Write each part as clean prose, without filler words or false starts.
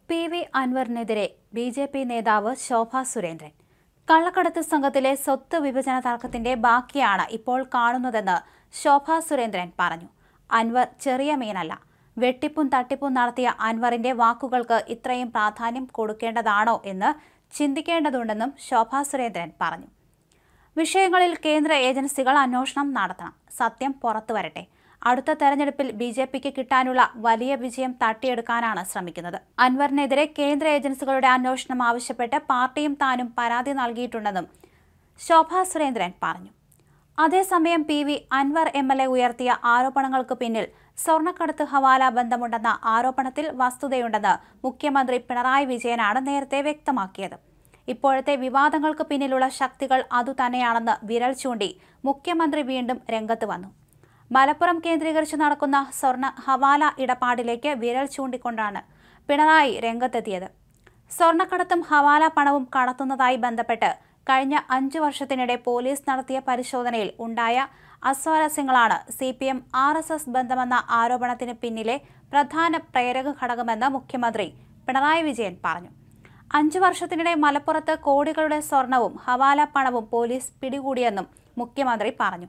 PV. അൻവറിനെതിരെ BJP. നേതാവ് ശോഭാ സുരേന്ദ്രൻ. കള്ളക്കടത്ത് സംഘത്തിലെ സ്വത്ത് വിഭജന തർക്കത്തിന്റെ ബാക്കിയാണ് ഇപ്പോൾ കാണുന്നതെന്ന് ശോഭാ സുരേന്ദ്രൻ പറഞ്ഞു. അൻവർ ചെറിയ മീനല്ല. വെട്ടിപ്പും തട്ടിപ്പും നടത്തിയ അൻവറിന്റെ വാക്കുകൾക്ക് ഇത്രയും പ്രാധാന്യം കൊടുക്കേണ്ടതാണോ എന്ന് ചിന്തിക്കേണ്ടതുണ്ടെന്നും ശോഭാ സുരേന്ദ്രൻ പറഞ്ഞു. വിഷയങ്ങളിൽ കേന്ദ്ര ഏജൻസികൾ അന്വേഷണം നടത്തണം. സത്യം പുറത്തുവരട്ടെ. അടുത്ത തെരഞ്ഞെടുപ്പിൽ ബി.ജെ.പിക്ക് കിട്ടാനുള്ള വലിയ വിജയം തട്ടിയെടുക്കാനാണ് ശ്രമിക്കുന്നത്. അൻവറിനെതിരെ കേന്ദ്ര ഏജൻസികളുടെ അന്വേഷണം ആവശ്യപ്പെട്ട് പാർട്ടിയും താനും പരാതി നൽകിയിട്ടുണ്ടെന്നും ശോഭാ സുരേന്ദ്രൻ പറഞ്ഞു. അതേസമയം പി.വി. അൻവർ എം.എൽ.എ. ഉയർത്തിയ ആരോപണങ്ങൾക്ക് പിന്നിൽ സ്വർണ്ണക്കടത്ത് ഹവാല ബന്ധമുണ്ടെന്ന ആരോപണത്തിൽ വസ്തുതയുണ്ടെന്ന് മുഖ്യമന്ത്രി പിണറായി വിജയനാണ് നേരത്തെ വ്യക്തമാക്കിയത്. ഇപ്പോഴത്തെ വിവാദങ്ങൾക്ക് പിന്നിലുള്ള ശക്തികൾ അതുതന്നെയാണെന്ന് വിരൽ ചൂണ്ടി മുഖ്യമന്ത്രി വീണ്ടും രംഗത്ത് വന്നു. മലപ്പുറം കേന്ദ്രീകരിച്ച് നടക്കുന്ന സ്വർണ്ണ ഹവാല ഇടപാടിലേക്ക് വിരൽ ചൂണ്ടിക്കൊണ്ടാണ് പിണറായി രംഗത്തെത്തിയത്. സ്വർണ്ണക്കടത്തും ഹവാല പണവും കടത്തുന്നതായി ബന്ധപ്പെട്ട് കഴിഞ്ഞ 5 വർഷത്തിനിടെ പോലീസ് നടത്തിയ പരിശോധനയിൽ ഉണ്ടായ അസ്വാരസ്യങ്ങളാണ് CPM RSS ബന്ധമെന്ന ആരോപണത്തിന് പിന്നിലെ പ്രധാന പ്രേരക ഘടകമെന്ന് മുഖ്യമന്ത്രി പിണറായി വിജയൻ പറഞ്ഞു. 5 വർഷത്തിനിടെ മലപ്പുറത്ത് കോടികളുടെ സ്വർണവും ഹവാല പണവും പോലീസ് പിടികൂടിയെന്നും മുഖ്യമന്ത്രി പറഞ്ഞു.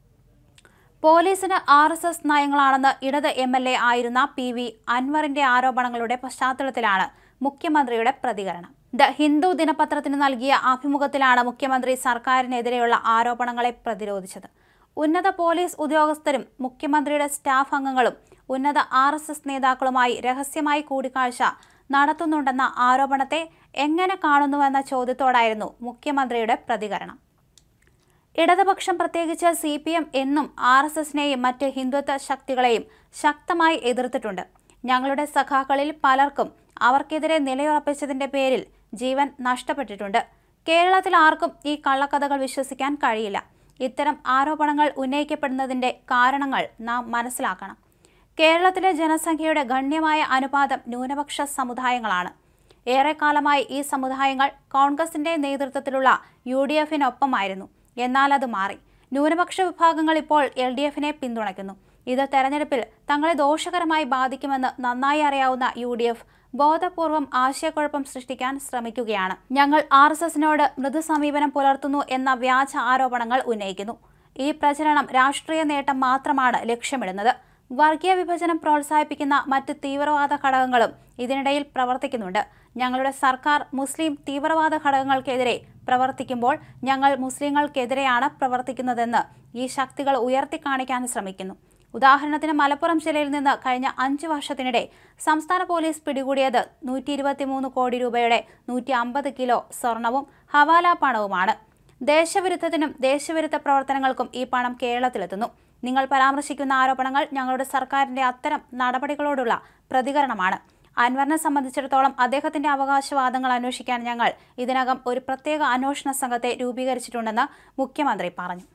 പോലീസിന് RSS നയങ്ങളാണെന്ന് ഇടത് MLA ആയിരുന്ന പി.വി. അൻവറിന്റെ ആരോപണങ്ങളുടെ പശ്ചാത്തലത്തിലാണ് മുഖ്യമന്ത്രിയുടെ പ്രതികരണം. ദ ഹിന്ദു ദിനപത്രത്തിന് നൽകിയ അഭിമുഖത്തിലാണ് മുഖ്യമന്ത്രി സർക്കാരിനെതിരെയുള്ള ആരോപണങ്ങളെ പ്രതിരോധിച്ചത്. ഉന്നത പോലീസ് ഉദ്യോഗസ്ഥരും മുഖ്യമന്ത്രിയുടെ സ്റ്റാഫ് അംഗങ്ങളും ഉന്നത RSS നേതാക്കളുമായി രഹസ്യമായി കൂടിക്കാഴ്ച നടത്തുന്നുണ്ടെന്ന ആരോപണത്തെ എങ്ങനെ കാണുന്നുവെന്ന ചോദ്യത്തോടായിരുന്നു മുഖ്യമന്ത്രിയുടെ പ്രതികരണം. ഇടതുപക്ഷം പ്രത്യേകിച്ച് CPM എന്നും RSSനെയും മറ്റ് ഹിന്ദുത്വ ശക്തികളെയും ശക്തമായി എതിർത്തിട്ടുണ്ട്. ഞങ്ങളുടെ സഖാക്കളിൽ പലർക്കും അവർക്കെതിരെ നിലയുറപ്പിച്ചതിന്റെ പേരിൽ ജീവൻ നഷ്ടപ്പെട്ടിട്ടുണ്ട്. കേരളത്തിൽ ആർക്കും ഈ കള്ളക്കഥകൾ വിശ്വസിക്കാൻ കഴിയില്ല. ഇത്തരം ആരോപണങ്ങൾ ഉന്നയിക്കപ്പെടുന്നതിന്റെ കാരണങ്ങൾ നാം മനസ്സിലാക്കണം. കേരളത്തിലെ ജനസംഖ്യയുടെ ഗണ്യമായ അനുപാതം ന്യൂനപക്ഷ സമുദായങ്ങളാണ്. ഏറെക്കാലമായി ഈ സമുദായങ്ങൾ കോൺഗ്രസിന്റെ നേതൃത്വത്തിലുള്ള UDFനൊപ്പമായിരുന്നു. എന്നാൽ അത് മാറി. ന്യൂനപക്ഷ വിഭാഗങ്ങൾ ഇപ്പോൾ LDFനെ പിന്തുണയ്ക്കുന്നു. ഇത് തെരഞ്ഞെടുപ്പിൽ തങ്ങളെ ദോഷകരമായി ബാധിക്കുമെന്ന് നന്നായി അറിയാവുന്ന UDF ബോധപൂർവം ആശയക്കുഴപ്പം സൃഷ്ടിക്കാൻ ശ്രമിക്കുകയാണ്. ഞങ്ങൾ RSSനോട് മൃദു സമീപനം പുലർത്തുന്നു എന്ന വ്യാജ ആരോപണങ്ങൾ ഉന്നയിക്കുന്നു. ഈ പ്രചരണം രാഷ്ട്രീയ നേട്ടം മാത്രമാണ് ലക്ഷ്യമിടുന്നത്. വർഗീയ വിഭജനം പ്രോത്സാഹിപ്പിക്കുന്ന മറ്റ് തീവ്രവാദ ഘടകങ്ങളും ഇതിനിടയിൽ പ്രവർത്തിക്കുന്നുണ്ട്. ഞങ്ങളുടെ സർക്കാർ മുസ്ലിം തീവ്രവാദ ഘടകങ്ങൾക്കെതിരെ പ്രവർത്തിക്കുമ്പോൾ ഞങ്ങൾ മുസ്ലിങ്ങൾക്കെതിരെയാണ് പ്രവർത്തിക്കുന്നതെന്ന് ഈ ശക്തികൾ ഉയർത്തിക്കാണിക്കാൻ ശ്രമിക്കുന്നു. ഉദാഹരണത്തിന് മലപ്പുറം ജില്ലയിൽ നിന്ന് കഴിഞ്ഞ 5 വർഷത്തിനിടെ സംസ്ഥാന പോലീസ് പിടികൂടിയത് 123 കോടി രൂപയുടെ 150 കിലോ സ്വർണവും ഹവാല പണവുമാണ്. ദേശവിരുദ്ധത്തിനും ദേശവിരുദ്ധ പ്രവർത്തനങ്ങൾക്കും ഈ പണം കേരളത്തിലെത്തുന്നു. നിങ്ങൾ പരാമർശിക്കുന്ന ആരോപണങ്ങൾ ഞങ്ങളുടെ സർക്കാരിന്റെ അത്തരം നടപടികളോടുള്ള പ്രതികരണമാണ്. അൻവറിനെ സംബന്ധിച്ചിടത്തോളം അദ്ദേഹത്തിന്റെ അവകാശവാദങ്ങൾ അന്വേഷിക്കാൻ ഞങ്ങൾ ഇതിനകം ഒരു പ്രത്യേക അന്വേഷണ സംഘത്തെ രൂപീകരിച്ചിട്ടുണ്ടെന്ന് മുഖ്യമന്ത്രി പറഞ്ഞു.